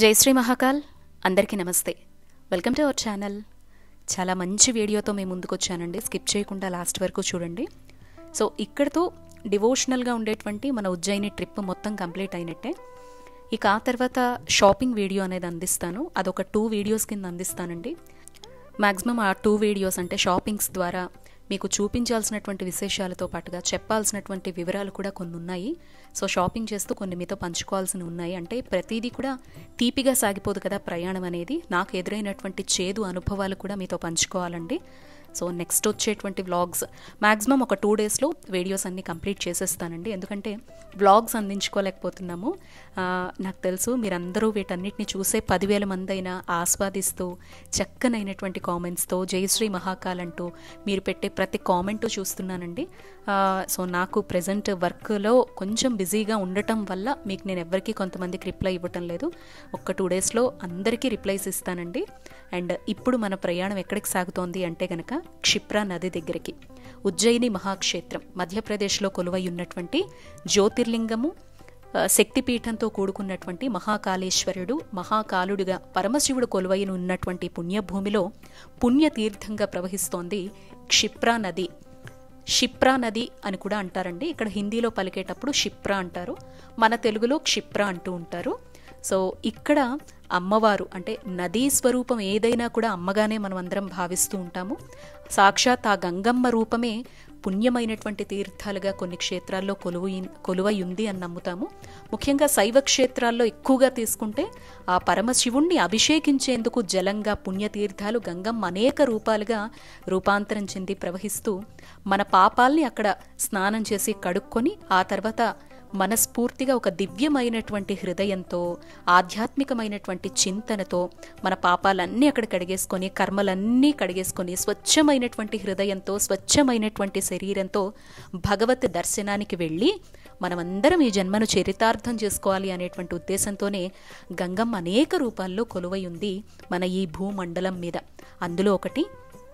జై శ్రీ మహాకాల్ అందరికీ నమస్తే. Welcome to our channel. చాలా మంచి వీడియోతో మేము ముందుకు వచ్చానండి. స్కిప్ చేయకుండా లాస్ట్ వరకు చూడండి. సో ఇక్కడతో డివోషనల్గా ఉండేటువంటి మన ఉజ్జయిని ట్రిప్ మొత్తం కంప్లీట్ అయినట్టే. ఇక ఆ తర్వాత షాపింగ్ వీడియో అనేది అందిస్తాను. అదొక 2 వీడియోస్ కింద అందిస్తానండి. మ్యాక్సిమం ఆ 2 వీడియోస్ అంటే షాపింగ్స్ ద్వారా మీకు చూపించాల్సినటువంటి విశేషాలతో పాటుగా చెప్పాల్సినటువంటి వివరాలు కూడా కొన్ని ఉన్నాయి. సో షాపింగ్ చేస్తూ కొన్ని మీతో పంచుకోవాల్సినవి ఉన్నాయి. అంటే ప్రతిదీ కూడా తీపిగా సాగిపోదు కదా ప్రయాణం అనేది. నాకు ఎదురైనటువంటి చేదు అనుభవాలు కూడా మీతో పంచుకోవాలండి. సో నెక్స్ట్ వచ్చేటువంటి వ్లాగ్స్ మ్యాక్సిమం ఒక 2 డేస్లో వీడియోస్ అన్నీ కంప్లీట్ చేసేస్తానండి. ఎందుకంటే వ్లాగ్స్ అందించుకోలేకపోతున్నాము. నాకు తెలుసు మీరందరూ వీటన్నిటిని చూసే 10,000 మంది అయినా ఆస్వాదిస్తూ చక్కనైనటువంటి కామెంట్స్తో జయశ్రీ మహాకాల్ అంటూ మీరు పెట్టే ప్రతి కామెంటు చూస్తున్నానండి. సో నాకు ప్రజెంట్ వర్క్లో కొంచెం బిజీగా ఉండటం వల్ల మీకు నేను ఎవరికి కొంతమందికి రిప్లై ఇవ్వటం లేదు. ఒక 2 డేస్లో అందరికీ రిప్లైస్ ఇస్తానండి. అండ్ ఇప్పుడు మన ప్రయాణం ఎక్కడికి సాగుతోంది అంటే కనుక క్షిప్రా నది దగ్గరికి. ఉజ్జయిని మహాక్షేత్రం మధ్యప్రదేశ్లో కొలువై ఉన్నటువంటి జ్యోతిర్లింగము, శక్తిపీఠంతో కూడుకున్నటువంటి మహాకాళేశ్వరుడు, మహాకాలుడిగా పరమశివుడు కొలువై ఉన్నటువంటి పుణ్యభూమిలో పుణ్యతీర్థంగా ప్రవహిస్తోంది క్షిప్రా నది. క్షిప్రా నది అని కూడా అంటారండి. ఇక్కడ హిందీలో పలికేటప్పుడు క్షిప్రా అంటారు, మన తెలుగులో క్షిప్రా అంటూ ఉంటారు. సో ఇక్కడ అమ్మవారు అంటే నదీ స్వరూపం ఏదైనా కూడా అమ్మగానే మనం అందరం భావిస్తూ ఉంటాము. సాక్షాత్ ఆ గంగమ్మ రూపమే పుణ్యమైనటువంటి తీర్థాలుగా కొన్ని క్షేత్రాల్లో కొలువై ఉంది అని నమ్ముతాము. ముఖ్యంగా శైవ క్షేత్రాల్లో ఎక్కువగా తీసుకుంటే ఆ పరమశివుణ్ణి అభిషేకించేందుకు జలంగా పుణ్యతీర్థాలు గంగమ్మ అనేక రూపాలుగా రూపాంతరం చెంది ప్రవహిస్తూ మన పాపాల్ని అక్కడ స్నానం చేసి కడుక్కొని ఆ తర్వాత మనస్ఫూర్తిగా ఒక దివ్యమైనటువంటి హృదయంతో ఆధ్యాత్మికమైనటువంటి చింతనతో మన పాపాలన్నీ అక్కడ కడిగేసుకొని కర్మలన్నీ కడిగేసుకొని స్వచ్ఛమైనటువంటి హృదయంతో స్వచ్ఛమైనటువంటి శరీరంతో భగవత్ దర్శనానికి వెళ్ళి మనమందరం ఈ జన్మను చరితార్థం చేసుకోవాలి అనేటువంటి ఉద్దేశంతోనే గంగమ్మ అనేక రూపాల్లో కొలువై ఉంది మన ఈ భూమండలం మీద. అందులో ఒకటి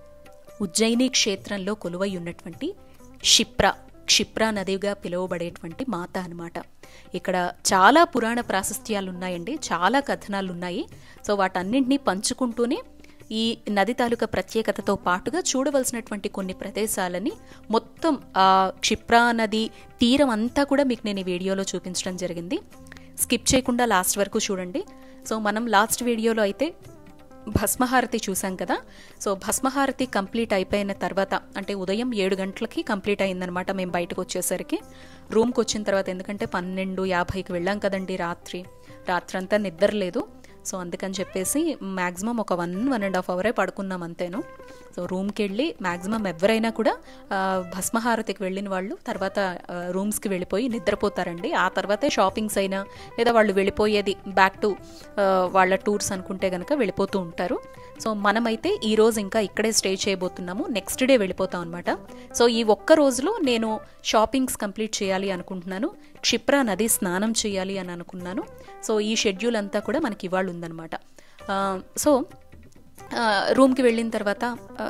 ఉజ్జయిని క్షేత్రంలో కొలువై ఉన్నటువంటి క్షిప్రా నదిగా పిలువబడేటువంటి మాత అన్నమాట. ఇక్కడ చాలా పురాణ ప్రాశస్త్యాలు ఉన్నాయండి, చాలా కథనాలు ఉన్నాయి. సో వాటన్నింటినీ పంచుకుంటూనే ఈ నది తాలూకా ప్రత్యేకతతో పాటుగా చూడవలసినటువంటి కొన్ని ప్రదేశాలని మొత్తం క్షిప్రా నది తీరం అంతా కూడా మీకు నేను ఈ వీడియోలో చూపించడం జరిగింది. స్కిప్ చేయకుండా లాస్ట్ వరకు చూడండి. సో మనం లాస్ట్ వీడియోలో అయితే భస్మహారతి చూసాం కదా. సో భస్మహారతి కంప్లీట్ అయిపోయిన తర్వాత అంటే ఉదయం 7 గంటలకి కంప్లీట్ అయిందనమాట. మేము బయటకు వచ్చేసరికి రూమ్కి వచ్చిన తర్వాత, ఎందుకంటే 12:50కి వెళ్ళాం కదండి. రాత్రంతా నిద్ర లేదు. సో అందుకని చెప్పేసి మ్యాక్సిమం ఒక 1.5 అవరే పడుకున్నాం అంతేను. సో రూమ్కి వెళ్ళి మ్యాక్సిమం ఎవరైనా కూడా భస్మహారతికి వెళ్ళిన వాళ్ళు తర్వాత రూమ్స్కి వెళ్ళిపోయి నిద్రపోతారండి. ఆ తర్వాతే షాపింగ్స్ అయినా లేదా వాళ్ళు వెళ్ళిపోయేది బ్యాక్ టు వాళ్ళ టూర్స్ అనుకుంటే కనుక వెళ్ళిపోతూ ఉంటారు. సో మనమైతే ఈరోజు ఇంకా ఇక్కడే స్టే చేయబోతున్నాము. నెక్స్ట్ డే వెళ్ళిపోతాం అనమాట. సో ఈ ఒక్క రోజులో నేను షాపింగ్స్ కంప్లీట్ చేయాలి అనుకుంటున్నాను. క్షిప్రా నది స్నానం చేయాలి అని అనుకున్నాను. సో ఈ షెడ్యూల్ అంతా కూడా మనకి ఇవాళ ఉందన్నమాట. సో రూమ్కి వెళ్ళిన తర్వాత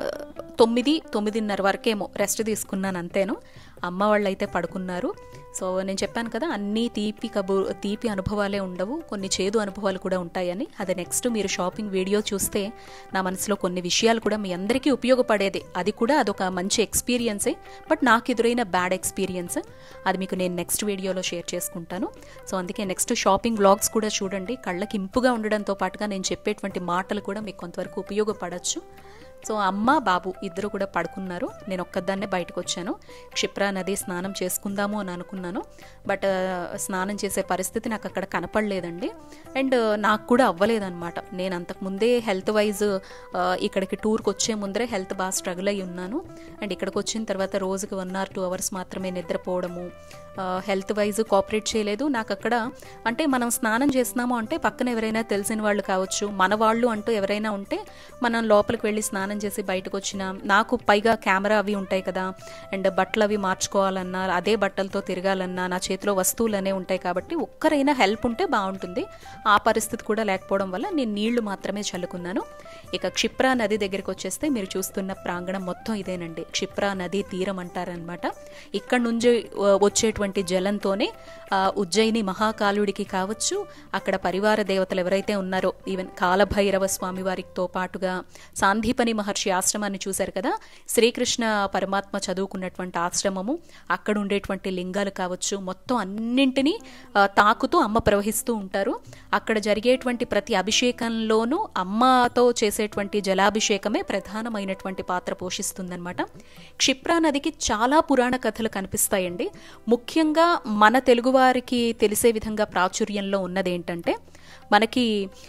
9-9:30 వరకేమో రెస్ట్ తీసుకున్నాను అంతేను. అమ్మ వాళ్ళు అయితే పడుకున్నారు. సో నేను చెప్పాను కదా అన్నీ తీపి అనుభవాలే ఉండవు, కొన్ని చేదు అనుభవాలు కూడా ఉంటాయని. అది నెక్స్ట్ మీరు షాపింగ్ వీడియో చూస్తే నా మనసులో కొన్ని విషయాలు కూడా మీ అందరికీ ఉపయోగపడేదే. అది కూడా అదొక మంచి ఎక్స్పీరియన్సే, బట్ నాకు ఎదురైన బ్యాడ్ ఎక్స్పీరియన్స్. అది మీకు నేను నెక్స్ట్ వీడియోలో షేర్ చేసుకుంటాను. సో అందుకే నెక్స్ట్ షాపింగ్ వ్లాగ్స్ కూడా చూడండి. కళ్ళకి ఇంపుగా ఉండడంతో పాటుగా నేను చెప్పేటువంటి మాటలు కూడా మీకు కొంతవరకు ఉపయోగపడచ్చు. సో అమ్మ బాబు ఇద్దరు కూడా పడుకున్నారు. నేను ఒక్కదాన్నే బయటకు వచ్చాను. క్షిప్రా నది స్నానం చేసుకుందాము అని అనుకున్నాను, బట్ స్నానం చేసే పరిస్థితి నాకు అక్కడ కనపడలేదండి. అండ్ నాకు కూడా అవ్వలేదన్నమాట. నేను అంతకుముందే హెల్త్ వైజ్ ఇక్కడికి టూర్కి వచ్చే ముందరే హెల్త్ బాగా స్ట్రగుల్ అయి ఉన్నాను. అండ్ ఇక్కడికి వచ్చిన తర్వాత రోజుకి 1 or 2 అవర్స్ మాత్రమే నిద్రపోవడము, హెల్త్ వైజ్ కోఆపరేట్ చేయలేదు. నాకు అక్కడ అంటే మనం స్నానం చేస్తున్నాము అంటే పక్కన ఎవరైనా తెలిసిన వాళ్ళు కావచ్చు, మన వాళ్ళు అంటూ ఎవరైనా ఉంటే మనం లోపలికి వెళ్ళి స్నానం స్నానం చేసి బయటకు వచ్చినా, నాకు పైగా కెమెరా అవి ఉంటాయి కదా, అండ్ బట్టలు అవి మార్చుకోవాలన్నా, అదే బట్టలతో తిరగాలన్నా నా చేతిలో వస్తువులు అనేవి ఉంటాయి కాబట్టి ఒక్కరైనా హెల్ప్ ఉంటే బాగుంటుంది. ఆ పరిస్థితి కూడా లేకపోవడం వల్ల నేను నీళ్లు మాత్రమే చల్లుకున్నాను. ఇక క్షిప్రా నది దగ్గరికి వచ్చేస్తే మీరు చూస్తున్న ప్రాంగణం మొత్తం ఇదేనండి. క్షిప్రా నది తీరం అంటారనమాట. ఇక్కడ నుంచి వచ్చేటువంటి జలంతోనే ఉజ్జయిని మహాకాలుడికి కావచ్చు, అక్కడ పరివార దేవతలు ఎవరైతే ఉన్నారో, ఈవెన్ కాలభైరవ స్వామి వారితో పాటుగా సాందీపని మహర్షి ఆశ్రమాన్ని చూశారు కదా, శ్రీకృష్ణ పరమాత్మ చదువుకున్నటువంటి ఆశ్రమము, అక్కడ ఉండేటువంటి లింగాలు కావచ్చు, మొత్తం అన్నింటినీ తాకుతూ అమ్మ ప్రవహిస్తూ ఉంటారు. అక్కడ జరిగేటువంటి ప్రతి అభిషేకంలోనూ అమ్మతో చేసేటువంటి జలాభిషేకమే ప్రధానమైనటువంటి పాత్ర పోషిస్తుందన్నమాట. క్షిప్రా నదికి చాలా పురాణ కథలు కనిపిస్తాయండి. ముఖ్యంగా మన తెలుగువారికి తెలిసే విధంగా ప్రాచుర్యంలో ఉన్నదేంటంటే, మనకి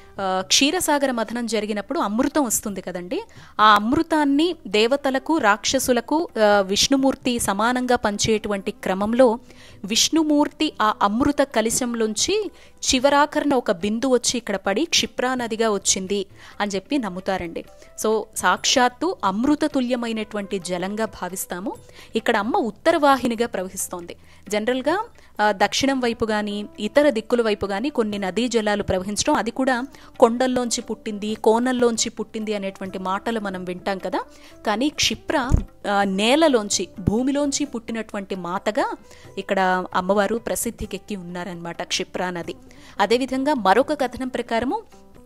క్షీరసాగర మథనం జరిగినప్పుడు అమృతం వస్తుంది కదండి. ఆ అమృతాన్ని దేవతలకు రాక్షసులకు విష్ణుమూర్తి సమానంగా పంచేటువంటి క్రమంలో విష్ణుమూర్తి ఆ అమృత కలశంలోంచి చివరాఖరణ ఒక బిందు వచ్చి ఇక్కడ పడి క్షిప్రా నదిగా వచ్చింది అని చెప్పి నమ్ముతారండి. సో సాక్షాత్తు అమృత తుల్యమైనటువంటి జలంగా భావిస్తాము. ఇక్కడ అమ్మ ఉత్తరవాహినిగా ప్రవహిస్తోంది. జనరల్గా దక్షిణం వైపు కానీ ఇతర దిక్కుల వైపు కానీ కొన్ని నదీ జలాలు ప్రవహించడం, అది కూడా కొండల్లోంచి పుట్టింది, కోనల్లోంచి పుట్టింది అనేటువంటి మాటలు మనం వింటాం కదా. కానీ క్షిప్ర నేలలోంచి, భూమిలోంచి పుట్టినటువంటి మాతగా ఇక్కడ అమ్మవారు ప్రసిద్ధికెక్కి ఉన్నారనమాట క్షిప్రా నది. అదేవిధంగా మరొక కథనం ప్రకారము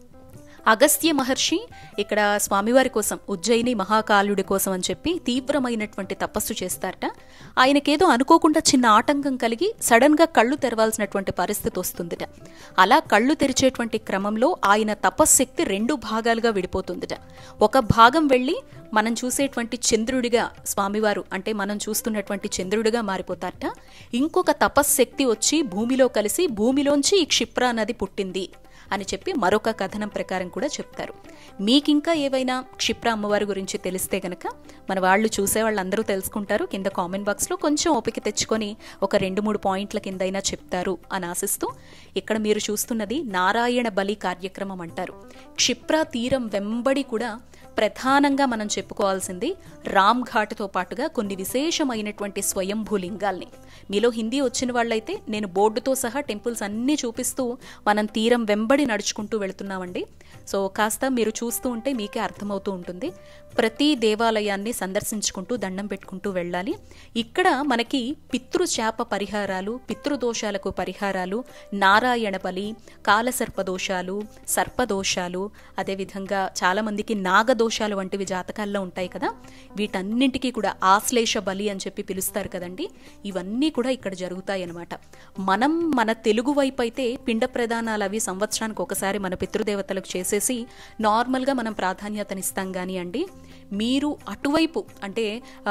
అగస్త్య మహర్షి ఇక్కడ స్వామివారి కోసం, ఉజ్జయిని మహాకాలుడి కోసం అని చెప్పి తీవ్రమైనటువంటి తపస్సు చేస్తారట. ఆయనకేదో అనుకోకుండా చిన్న ఆటంకం కలిగి సడన్ గా కళ్ళు తెరవాల్సినటువంటి పరిస్థితి వస్తుందిట. అలా కళ్ళు తెరిచేటువంటి క్రమంలో ఆయన తపశ్శక్తి 2 భాగాలుగా విడిపోతుందిట. ఒక భాగం వెళ్ళి మనం చూసేటువంటి చంద్రుడిగా స్వామివారు, అంటే మనం చూస్తున్నటువంటి చంద్రుడిగా మారిపోతారట. ఇంకొక తపశ్శక్తి వచ్చి భూమిలో కలిసి భూమిలోంచి ఈ క్షిప్రా నది పుట్టింది అని చెప్పి మరొక కథనం ప్రకారం కూడా చెప్తారు. మీకింకా ఏవైనా క్షిప్ర అమ్మవారి గురించి తెలిస్తే గనక మన వాళ్ళు చూసే వాళ్ళందరూ తెలుసుకుంటారు. కింద కామెంట్ బాక్స్లో కొంచెం ఓపిక తెచ్చుకొని ఒక 2-3 పాయింట్ల కిందైనా చెప్తారు అని ఆశిస్తూ, ఇక్కడ మీరు చూస్తున్నది నారాయణ బలి కార్యక్రమం అంటారు. క్షిప్ర తీరం వెంబడి కూడా ప్రధానంగా మనం చెప్పుకోవాల్సింది రామ్ ఘాట్తో పాటుగా కొన్ని విశేషమైనటువంటి స్వయంభూ లింగాల్ని. మీలో హిందీ వచ్చిన వాళ్ళైతే నేను బోర్డుతో సహా టెంపుల్స్ అన్నీ చూపిస్తూ మనం తీరం వెంబడి నడుచుకుంటూ వెళుతున్నామండి. సో కాస్త మీరు చూస్తూ ఉంటే మీకే అర్థమవుతూ ఉంటుంది. ప్రతి దేవాలయాన్ని సందర్శించుకుంటూ దండం పెట్టుకుంటూ వెళ్ళాలి. ఇక్కడ మనకి పితృశాప పరిహారాలు, పితృదోషాలకు పరిహారాలు, నారాయణ బలి, కాలసర్పదోషాలు, సర్పదోషాలు, అదేవిధంగా చాలామందికి నాగదోషాలు వంటివి జాతకాల్లో ఉంటాయి కదా, వీటన్నింటికీ కూడా ఆశ్లేష బలి అని చెప్పి పిలుస్తారు కదండి. ఇవన్నీ కూడా ఇక్కడ జరుగుతాయి అన్నమాట. మనం మన తెలుగు వైపు అయితే పిండ ప్రదానాలు అవి సంవత్సరానికి ఒకసారి మన పితృదేవతలకు చేసేసి నార్మల్గా మనం ప్రాధాన్యతనిస్తాం. కానీ అండి, మీరు అటువైపు అంటే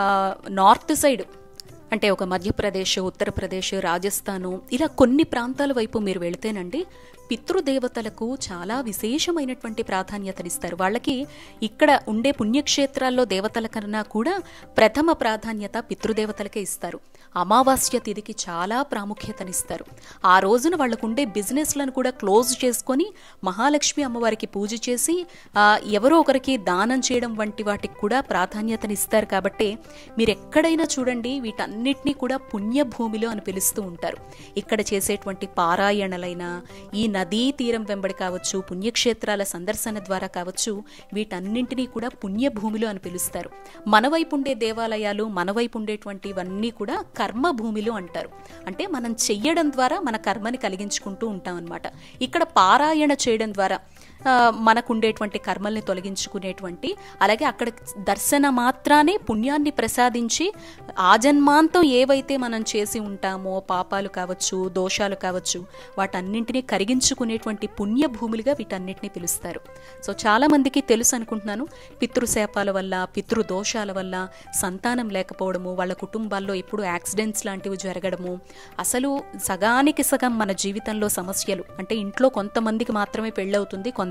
నార్త్ సైడ్, అంటే ఒక మధ్యప్రదేశ్, ఉత్తరప్రదేశ్, రాజస్థాను, ఇలా కొన్ని ప్రాంతాల వైపు మీరు వెళితేనండి పితృదేవతలకు చాలా విశేషమైనటువంటి ప్రాధాన్యతనిస్తారు. వాళ్ళకి ఇక్కడ ఉండే పుణ్యక్షేత్రాల్లో దేవతల కన్నా కూడా ప్రథమ ప్రాధాన్యత పితృదేవతలకే ఇస్తారు. అమావాస్య తిథికి చాలా ప్రాముఖ్యతనిస్తారు. ఆ రోజున వాళ్ళకు ఉండే బిజినెస్లను కూడా క్లోజ్ చేసుకొని మహాలక్ష్మి అమ్మవారికి పూజ చేసి ఎవరో ఒకరికి దానం చేయడం వంటి వాటికి కూడా ప్రాధాన్యతనిస్తారు. కాబట్టి మీరు ఎక్కడైనా చూడండి, వీటన్నిటినీ కూడా పుణ్యభూమిలో అని పిలుస్తూ ఉంటారు. ఇక్కడ చేసేటువంటి పారాయణలైనా, ఈ నదీ తీరం వెంబడి కావచ్చు, పుణ్యక్షేత్రాల సందర్శన ద్వారా కావచ్చు, వీటన్నింటినీ కూడా పుణ్యభూమిలో అని పిలుస్తారు. మన వైపు ఉండే దేవాలయాలు, మన వైపు ఉండేటువంటివన్నీ కూడా కర్మభూమిలో అంటారు. అంటే మనం చెయ్యడం ద్వారా మన కర్మని కలిగించుకుంటూ ఉంటాం అన్నమాట. ఇక్కడ పారాయణ చేయడం ద్వారా మనకుండేటువంటి కర్మల్ని తొలగించుకునేటువంటి, అలాగే అక్కడ దర్శన మాత్రానే పుణ్యాన్ని ప్రసాదించి ఆజన్మాంతం ఏవైతే మనం చేసి ఉంటామో, పాపాలు కావచ్చు, దోషాలు కావచ్చు, వాటన్నింటినీ కరిగించుకునేటువంటి పుణ్యభూములుగా వీటన్నిటిని పిలుస్తారు. సో చాలా మందికి తెలుసు అనుకుంటున్నాను, పితృశాపాల వల్ల, పితృదోషాల వల్ల సంతానం లేకపోవడము, వాళ్ళ కుటుంబాల్లో ఎప్పుడు యాక్సిడెంట్స్ లాంటివి జరగడము, అసలు సగానికి సగం మన జీవితంలో సమస్యలు. అంటే ఇంట్లో కొంతమందికి మాత్రమే పెళ్ళవుతుంది,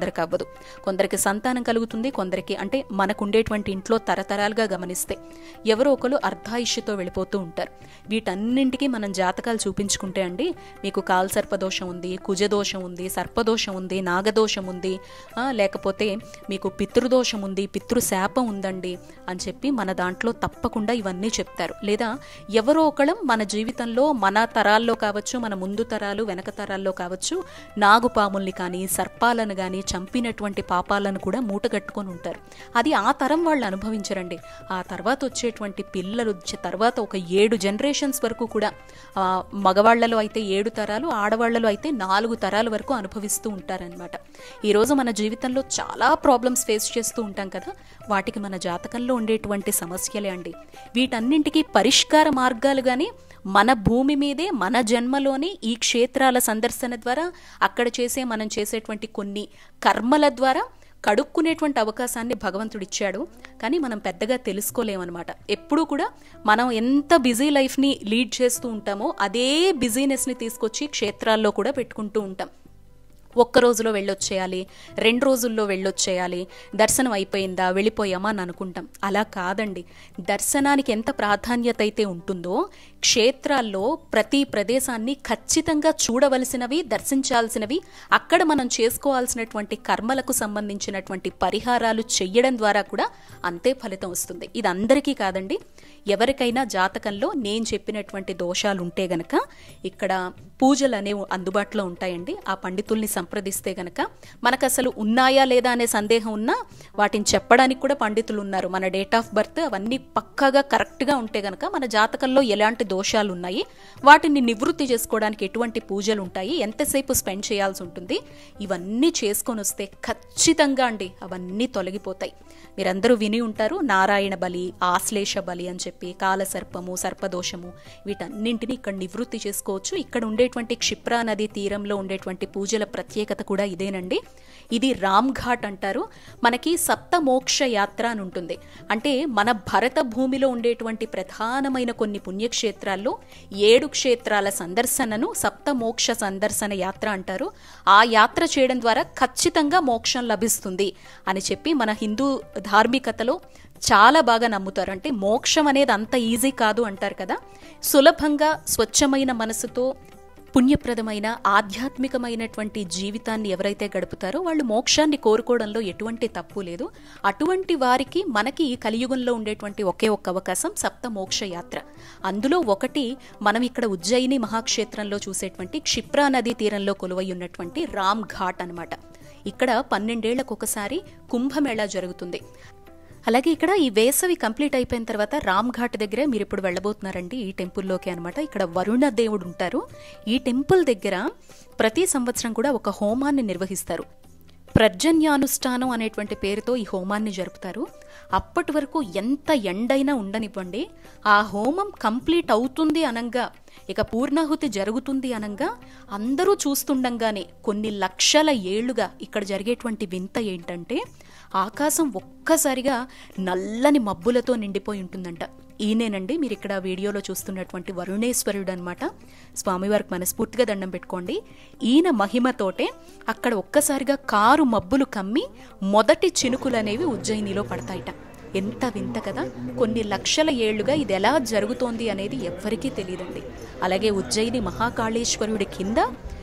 కొందరికి అవ్వదు, కొందరికి సంతానం కలుగుతుంది, కొందరికి అంటే మనకు ఉండేటువంటి ఇంట్లో తరతరాలుగా గమనిస్తే ఎవరో ఒకరు అర్ధాయుష్యతో వెళ్ళిపోతూ ఉంటారు. వీటన్నింటికి మనం జాతకాలు చూపించుకుంటే అండి, మీకు కాల్సర్పదోషం ఉంది, కుజదోషం ఉంది, సర్పదోషం ఉంది, నాగదోషం ఉంది, లేకపోతే మీకు పితృదోషం ఉంది, పితృశాపం ఉందండి అని చెప్పి మన దాంట్లో తప్పకుండా ఇవన్నీ చెప్తారు. లేదా ఎవరో ఒకళ్ళం మన జీవితంలో మన తరాల్లో కావచ్చు, మన ముందు తరాలు వెనక తరాల్లో కావచ్చు, నాగుపాముల్ని కానీ సర్పాలను కానీ చంపినటువంటి పాపాలను కూడా మూటగట్టుకొని ఉంటారు. అది ఆ తరం వాళ్ళు అనుభవించరండి. ఆ తర్వాత వచ్చేటువంటి పిల్లలు తర్వాత ఒక 7 జనరేషన్స్ వరకు కూడా మగవాళ్లలో అయితే 7 తరాలు, ఆడవాళ్లలో అయితే 4 తరాల వరకు అనుభవిస్తూ ఉంటారనమాట. ఈరోజు మన జీవితంలో చాలా ప్రాబ్లమ్స్ ఫేస్ చేస్తూ ఉంటాం కదా, వాటికి మన జాతకంలో ఉండేటువంటి సమస్యలే అండి. వీటన్నింటికి పరిష్కార మార్గాలు కానీ మన భూమి మీదే మన జన్మలోని ఈ క్షేత్రాల సందర్శన ద్వారా, అక్కడ మనం చేసేటువంటి కొన్ని కర్మల ద్వారా కడుక్కునేటువంటి అవకాశాన్ని భగవంతుడు ఇచ్చాడు. కానీ మనం పెద్దగా తెలుసుకోలేమన్నమాట. ఎప్పుడూ కూడా మనం ఎంత బిజీ లైఫ్ని లీడ్ చేస్తూ ఉంటామో అదే బిజీనెస్ని తీసుకొచ్చి క్షేత్రాల్లో కూడా పెట్టుకుంటూ ఉంటాం. ఒక్క రోజులో వెళ్ళొచ్చేయాలి, 2 రోజుల్లో వెళ్ళొచ్చేయాలి, దర్శనం అయిపోయిందా వెళ్ళిపోయామా అని అనుకుంటాం. అలా కాదండి. దర్శనానికి ఎంత ప్రాధాన్యత అయితే ఉంటుందో, క్షేత్రాల్లో ప్రతి ప్రదేశాన్ని ఖచ్చితంగా చూడవలసినవి, దర్శించాల్సినవి, అక్కడ మనం చేసుకోవాల్సినటువంటి కర్మలకు సంబంధించినటువంటి పరిహారాలు చెయ్యడం ద్వారా కూడా అంతే ఫలితం వస్తుంది. ఇది అందరికీ కాదండి. ఎవరికైనా జాతకంలో నేను చెప్పినటువంటి దోషాలు ఉంటే గనక ఇక్కడ పూజలు అనేవి అందుబాటులో ఉంటాయండి. ఆ పండితుల్ని సంప్రదిస్తే గనక మనకు అసలు ఉన్నాయా లేదా అనే సందేహం ఉన్నా వాటిని చెప్పడానికి కూడా పండితులు ఉన్నారు. మన డేట్ ఆఫ్ బర్త్ అవన్నీ పక్కాగా కరెక్ట్గా ఉంటే గనక మన జాతకంలో ఎలాంటి దోషాలు ఉన్నాయి, వాటిని నివృత్తి చేసుకోవడానికి ఎటువంటి పూజలు ఉంటాయి, ఎంతసేపు స్పెండ్ చేయాల్సి ఉంటుంది, ఇవన్నీ చేసుకొని వస్తే ఖచ్చితంగా అండి అవన్నీ తొలగిపోతాయి. మీరందరూ విని ఉంటారు నారాయణ బలి, ఆశ్లేష బలి అని చెప్పి, కాలసర్పము, సర్పదోషము, వీటన్నింటినీ ఇక్కడ నివృత్తి చేసుకోవచ్చు. ఇక్కడ ఉండేటువంటి క్షిప్రా నది తీరంలో ఉండేటువంటి పూజల ప్రత్యేకత కూడా ఇదేనండి. ఇది రామ్ ఘాట్ అంటారు. మనకి సప్తమోక్ష యాత్ర అని ఉంటుంది. అంటే మన భరత భూమిలో ఉండేటువంటి ప్రధానమైన కొన్ని పుణ్యక్షేత్రాల్లో 7 క్షేత్రాల సందర్శనను సప్తమోక్ష సందర్శన యాత్ర అంటారు. ఆ యాత్ర చేయడం ద్వారా ఖచ్చితంగా మోక్షం లభిస్తుంది అని చెప్పి మన హిందూ ధార్మికతలో చాలా బాగా నమ్ముతారు. అంటే మోక్షం అనేది అంత ఈజీ కాదు అంటారు కదా. సులభంగా స్వచ్ఛమైన మనసుతో పుణ్యప్రదమైన ఆధ్యాత్మికమైనటువంటి జీవితాన్ని ఎవరైతే గడుపుతారో వాళ్ళు మోక్షాన్ని కోరుకోవడంలో ఎటువంటి తప్పు లేదు. అటువంటి వారికి మనకి కలియుగంలో ఉండేటువంటి ఒకే ఒక్క అవకాశం సప్తమోక్ష యాత్ర. అందులో ఒకటి మనం ఇక్కడ ఉజ్జయిని మహాక్షేత్రంలో చూసేటువంటి క్షిప్రా నదీ తీరంలో కొలువై ఉన్నటువంటి రామ్ ఘాట్ అనమాట. ఇక్కడ 12 ఏళ్లకు ఒకసారి కుంభమేళా జరుగుతుంది. అలాగే ఇక్కడ ఈ వేసవి కంప్లీట్ అయిపోయిన తర్వాత రామ్ ఘాట్ దగ్గర మీరు ఇప్పుడు వెళ్ళబోతున్నారండి ఈ టెంపుల్లోకి అనమాట. ఇక్కడ వరుణ దేవుడు ఉంటారు. ఈ టెంపుల్ దగ్గర ప్రతి సంవత్సరం కూడా ఒక హోమాన్ని నిర్వహిస్తారు. ప్రజన్యానుష్ఠానం అనేటువంటి పేరుతో ఈ హోమాన్ని జరుపుతారు. అప్పటి వరకు ఎంత ఎండైనా ఉండనివ్వండి, ఆ హోమం కంప్లీట్ అవుతుంది అనంగా, ఇక పూర్ణాహుతి జరుగుతుంది అనంగా అందరూ చూస్తుండగానే కొన్ని లక్షల ఏళ్లుగా ఇక్కడ జరిగేటువంటి వింత ఏంటంటే ఆకాశం ఒక్కసారిగా నల్లని మబ్బులతో నిండిపోయి ఉంటుందంట. ఈయనేనండి మీరు ఇక్కడ వీడియోలో చూస్తున్నటువంటి వరుణేశ్వరుడు అనమాట. స్వామివారికి మనస్ఫూర్తిగా దండం పెట్టుకోండి. ఈయన మహిమతోటే అక్కడ ఒక్కసారిగా కారు మబ్బులు కమ్మి మొదటి చినుకులు అనేవి ఉజ్జయినిలో పడతాయిట. ఎంత వింత కదా. కొన్ని లక్షల ఏళ్లుగా ఇది ఎలా జరుగుతోంది అనేది ఎవ్వరికీ తెలియదండి. అలాగే ఉజ్జయిని మహాకాళేశ్వరుడి కింద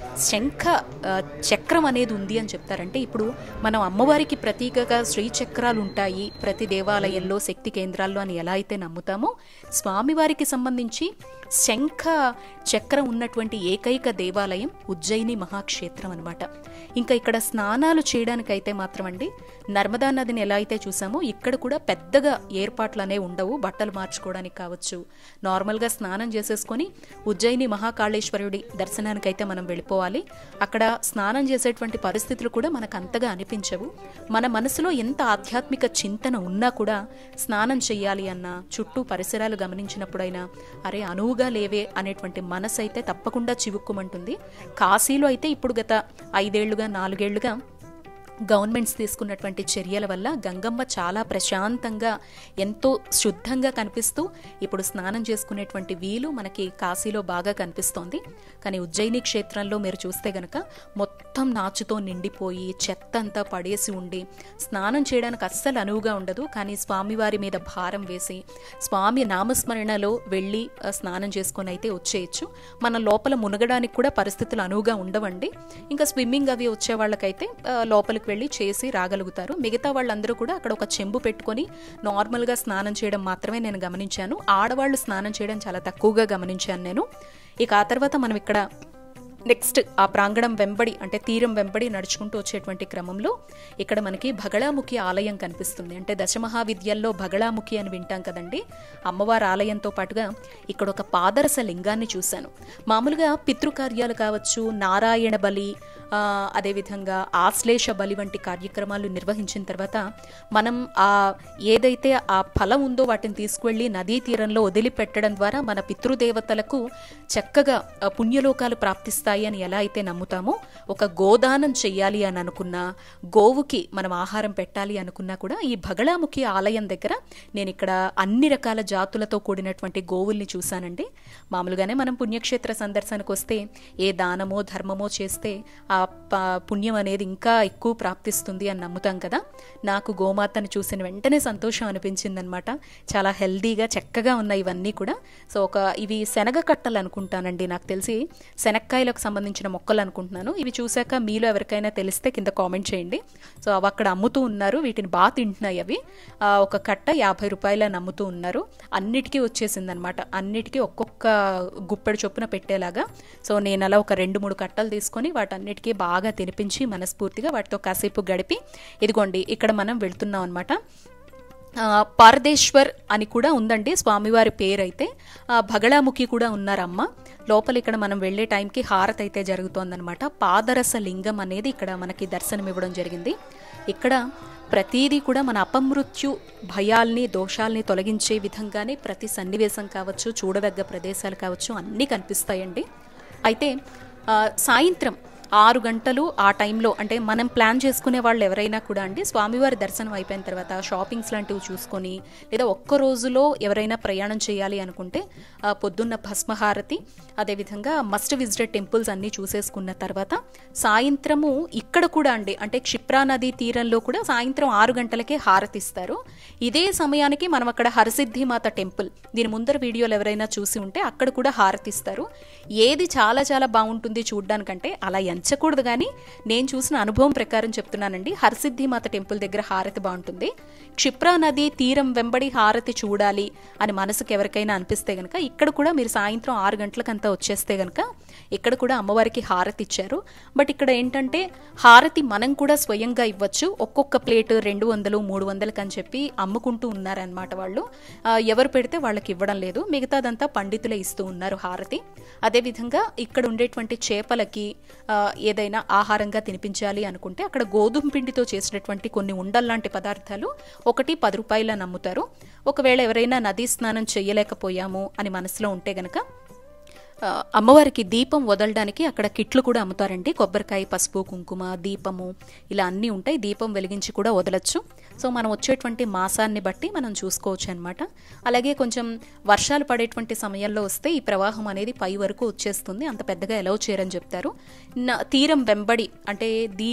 శంఖ చక్రం అనేది ఉంది అని చెప్తారంటే, ఇప్పుడు మనం అమ్మవారికి ప్రతీకగా శ్రీచక్రాలు ఉంటాయి ప్రతి దేవాలయంలో, శక్తి కేంద్రాల్లో అని ఎలా అయితే నమ్ముతామో, స్వామివారికి సంబంధించి శంఖ చక్రం ఉన్నటువంటి ఏకైక దేవాలయం ఉజ్జయిని మహాక్షేత్రం అనమాట. ఇంకా ఇక్కడ స్నానాలు చేయడానికైతే మాత్రం అండి, నర్మదా నదిని ఎలా అయితే చూసామో ఇక్కడ కూడా పెద్దగా ఏర్పాట్లు అనేవి ఉండవు. బట్టలు మార్చుకోవడానికి కావచ్చు, నార్మల్గా స్నానం చేసేసుకొని ఉజ్జయిని మహాకాళేశ్వరుడి దర్శనానికైతే మనం వెళ్ళిపోవాలి. అక్కడ స్నానం చేసేటువంటి పరిస్థితులు కూడా మనకు అంతగా అనిపించవు. మన మనసులో ఎంత ఆధ్యాత్మిక చింతన ఉన్నా కూడా స్నానం చెయ్యాలి అన్నా, చుట్టూ పరిసరాలు గమనించినప్పుడైనా అరే అనువుగా లేవే అనేటువంటి మనసు అయితే తప్పకుండా చివుక్కుమంటుంది. కాశీలో అయితే ఇప్పుడు గత 5 ఏళ్లుగా 4 ఏళ్లుగా గవర్నమెంట్స్ తీసుకున్నటువంటి చర్యల వల్ల గంగమ్మ చాలా ప్రశాంతంగా ఎంతో శుద్ధంగా కనిపిస్తూ ఇప్పుడు స్నానం చేసుకునేటువంటి వీలు మనకి కాశీలో బాగా కనిపిస్తోంది. కానీ ఉజ్జయిని క్షేత్రంలో మీరు చూస్తే గనక మొత్తం నాచుతో నిండిపోయి చెత్త అంతా పడేసి ఉండి స్నానం చేయడానికి అస్సలు అనువుగా ఉండదు. కానీ స్వామివారి మీద భారం వేసి స్వామి నామస్మరణలో వెళ్ళి స్నానం చేసుకొని అయితే వచ్చేయచ్చు. మన లోపల మునగడానికి కూడా పరిస్థితులు అనువుగా ఉండవండి. ఇంకా స్విమ్మింగ్ అవి వచ్చే వాళ్ళకైతే లోపలికి వెళ్ళి చేసి రాగలుగుతారు. మిగతా వాళ్ళందరూ కూడా అక్కడ ఒక చెంబు పెట్టుకొని నార్మల్గా స్నానం చేయడం మాత్రమే నేను గమనించాను. ఆడవాళ్ళు స్నానం చేయడం చాలా తక్కువగా గమనించాను నేను. ఇక ఆ తర్వాత మనం ఇక్కడ నెక్స్ట్ ఆ ప్రాంగణం వెంబడి అంటే తీరం వెంబడి నడుచుకుంటూ వచ్చేటువంటి క్రమంలో ఇక్కడ మనకి భగళాముఖి ఆలయం కనిపిస్తుంది. అంటే దశమహావిద్యల్లో భగళాముఖి అని వింటాం కదండి. అమ్మవారి ఆలయంతో పాటుగా ఇక్కడ ఒక పాదరస లింగాన్ని చూశాను. మామూలుగా పితృకార్యాలు కావచ్చు, నారాయణ బలి, అదేవిధంగా ఆశ్లేష బలి వంటి కార్యక్రమాలు నిర్వహించిన తర్వాత మనం ఏదైతే ఆ ఫలం ఉందో వాటిని తీసుకువెళ్ళి నదీ తీరంలో వదిలిపెట్టడం ద్వారా మన పితృదేవతలకు చక్కగా పుణ్యలోకాలు ప్రాప్తిస్తాయి అని ఎలా అయితే నమ్ముతామో, ఒక గోదానం చెయ్యాలి అని అనుకున్నా, గోవుకి మనం ఆహారం పెట్టాలి అనుకున్నా కూడా ఈ భగళాముఖి ఆలయం దగ్గర నేను ఇక్కడ అన్ని రకాల జాతులతో కూడినటువంటి గోవుల్ని చూశానండి. మామూలుగానే మనం పుణ్యక్షేత్ర సందర్శనకు వస్తే ఏ దానమో ధర్మమో చేస్తే ఆ పుణ్యం అనేది ఇంకా ఎక్కువ ప్రాప్తిస్తుంది అని నమ్ముతాం కదా. నాకు గోమాతను చూసిన వెంటనే సంతోషం అనిపించిందనమాట. చాలా హెల్దీగా చక్కగా ఉన్నాయి ఇవన్నీ కూడా. సో ఇవి శనగ కట్టలు అనుకుంటానండి, నాకు తెలిసి శనక్కాయలకు సంబంధించిన మొక్కలు అనుకుంటున్నాను. ఇవి చూశాక మీలో ఎవరికైనా తెలిస్తే కింద కామెంట్ చేయండి. సో అవి అక్కడ అమ్ముతూ ఉన్నారు, వీటిని బాగా తింటున్నాయి అవి. ఒక కట్ట 50 రూపాయలని అమ్ముతూ ఉన్నారు. అన్నిటికీ వచ్చేసిందనమాట, అన్నిటికీ ఒక్కొక్క గుప్పెడు చొప్పున పెట్టేలాగా. సో నేను అలా ఒక 2-3 కట్టలు తీసుకొని వాటన్నిటికీ బాగా తినిపించి మనస్ఫూర్తిగా వాటితో కాసేపు గడిపి ఇదిగోండి ఇక్కడ మనం వెళ్తున్నాం అనమాట. పారదేశ్వర్ అని కూడా ఉందండి స్వామివారి పేరైతే. భగళాముఖి కూడా ఉన్నారమ్మ లోపల. ఇక్కడ మనం వెళ్లే టైంకి హారతి అయితే జరుగుతోందనమాట. పాదరస లింగం అనేది ఇక్కడ మనకి దర్శనం ఇవ్వడం జరిగింది. ఇక్కడ ప్రతీదీ కూడా మన అపమృత్యు భయాల్ని దోషాల్ని తొలగించే విధంగానే ప్రతి సన్నివేశం కావచ్చు, చూడదగ్గ ప్రదేశాలు కావచ్చు అన్నీ కనిపిస్తాయండి. అయితే సాయంత్రం 6 గంటలు ఆ టైంలో అంటే మనం ప్లాన్ చేసుకునే వాళ్ళు ఎవరైనా కూడా అండి స్వామివారి దర్శనం అయిపోయిన తర్వాత షాపింగ్స్ లాంటివి చూసుకొని, లేదా ఒక్క రోజులో ఎవరైనా ప్రయాణం చేయాలి అనుకుంటే పొద్దున్న భస్మహారతి, అదేవిధంగా మస్ట్ విజిటెడ్ టెంపుల్స్ అన్నీ చూసేసుకున్న తర్వాత సాయంత్రము ఇక్కడ కూడా అండి అంటే క్షిప్రా నదీ తీరంలో కూడా సాయంత్రం 6 గంటలకే హారతి ఇస్తారు. ఇదే సమయానికి మనం అక్కడ హరసిద్ధిమాత టెంపుల్, దీని ముందర వీడియోలు ఎవరైనా చూసి ఉంటే అక్కడ కూడా హారతి ఇస్తారు. ఏది చాలా చాలా బాగుంటుంది చూడ్డానికంటే అలా ఎంచకూడదు, కానీ నేను చూసిన అనుభవం ప్రకారం చెప్తున్నానండి. హరసిద్ధిమాత టెంపుల్ దగ్గర హారతి బాగుంటుంది. క్షిప్రా నది తీరం వెంబడి హారతి చూడాలి అని మనసుకు ఎవరికైనా అనిపిస్తే గనక ఇక్కడ కూడా మీరు సాయంత్రం 6 గంటలకంతా వచ్చేస్తే గనక ఇక్కడ కూడా అమ్మవారికి హారతి ఇచ్చారు. బట్ ఇక్కడ ఏంటంటే హారతి మనం కూడా స్వయంగా ఇవ్వచ్చు. ఒక్కొక్క ప్లేట్ 200, 300 అని చెప్పి అమ్ముకుంటూ ఉన్నారనమాట వాళ్ళు. ఎవరు పెడితే వాళ్ళకి ఇవ్వడం లేదు, మిగతాదంతా పండితులే ఇస్తూ ఉన్నారు హారతి. అదేవిధంగా ఇక్కడ ఉండేటువంటి చేపలకి ఏదైనా ఆహారంగా తినిపించాలి అనుకుంటే అక్కడ గోధుమ పిండితో చేసినటువంటి కొన్ని ఉండల్లాంటి పదార్థాలు ఒకటి 10 రూపాయలని అమ్ముతారు. ఒకవేళ ఎవరైనా నదీ స్నానం చేయలేకపోయాము అని మనసులో ఉంటే గనక అమ్మవారికి దీపం వదలడానికి అక్కడ కిట్లు కూడా అమ్ముతారండి. కొబ్బరికాయ, పసుపు, కుంకుమ, దీపము ఇలా అన్నీ ఉంటాయి. దీపం వెలిగించి కూడా వదలచ్చు. సో మనం వచ్చేటువంటి మాసాన్ని బట్టి మనం చూసుకోవచ్చు అనమాట. అలాగే కొంచెం వర్షాలు పడేటువంటి సమయంలో వస్తే ఈ ప్రవాహం అనేది పై వరకు వచ్చేస్తుంది, అంత పెద్దగా ఎలౌ చేయరని చెప్తారు. తీరం వెంబడి అంటే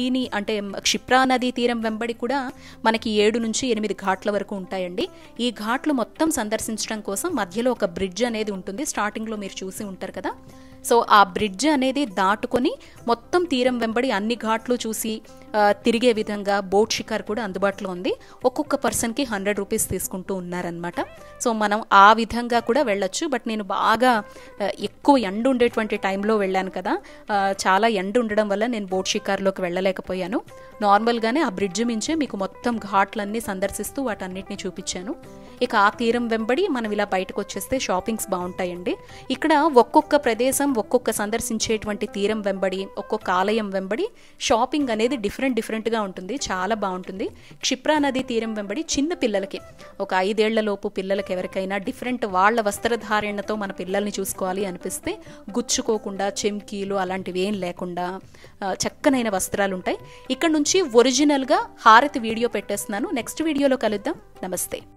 క్షిప్రా నదీ తీరం వెంబడి కూడా మనకి 7 నుంచి 8 ఘాట్ల వరకు ఉంటాయండి. ఈ ఘాట్లు మొత్తం సందర్శించడం కోసం మధ్యలో ఒక బ్రిడ్జ్ అనేది ఉంటుంది. స్టార్టింగ్లో మీరు చూసి ఉంటారు కదా. సో ఆ బ్రిడ్జ్ అనేది దాటుకొని మొత్తం తీరం వెంబడి అన్ని ఘాట్లు చూసి తిరిగే విధంగా బోట్ షికార్ కూడా అందుబాటులో ఉంది. ఒక్కొక్క పర్సన్కి 100 రూపీస్ తీసుకుంటూ ఉన్నారనమాట. సో మనం ఆ విధంగా కూడా వెళ్ళొచ్చు. బట్ నేను బాగా ఎక్కువ ఎండ ఉండేటువంటి టైంలో వెళ్ళాను కదా, చాలా ఎండ ఉండడం వల్ల నేను బోట్ షికార్లోకి వెళ్ళలేకపోయాను. నార్మల్గానే ఆ బ్రిడ్జ్ మించే మీకు మొత్తం ఘాట్లన్నీ సందర్శిస్తూ వాటన్నిటిని చూపించాను. ఇక ఆ తీరం వెంబడి మనం ఇలా బయటకు వచ్చేస్తే షాపింగ్స్ బాగుంటాయండి. ఇక్కడ ఒక్కొక్క ప్రదేశం, ఒక్కొక్క సందర్శించేటువంటి తీరం వెంబడి, ఒక్కొక్క ఆలయం వెంబడి షాపింగ్ అనేది డిఫరెంట్గా ఉంటుంది. చాలా బాగుంటుంది. క్షిప్రా నది తీరం వెంబడి చిన్న పిల్లలకి, ఒక 5 ఏళ్ల లోపు పిల్లలకి ఎవరికైనా డిఫరెంట్ వాళ్ళ వస్త్రధారణతో మన పిల్లల్ని చూసుకోవాలి అనిపిస్తే గుచ్చుకోకుండా, చెమ్కీలు అలాంటివి ఏం లేకుండా చక్కనైన వస్త్రాలు ఉంటాయి. ఇక్కడ నుంచి ఒరిజినల్గా హారతి వీడియో పెట్టేస్తున్నాను. నెక్స్ట్ వీడియోలో కలుద్దాం. నమస్తే.